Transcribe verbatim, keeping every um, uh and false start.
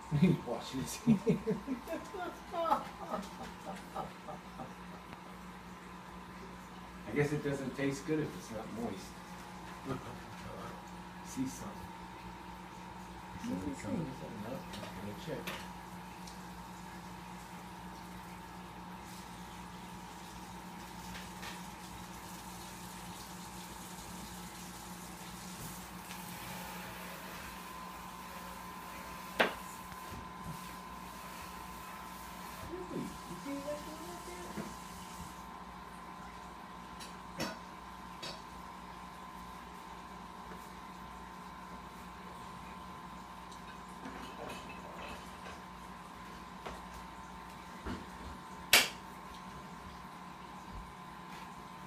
He's washing his hands. I guess it doesn't taste good if it's not moist. See something. What does it say? No, I'm gonna check.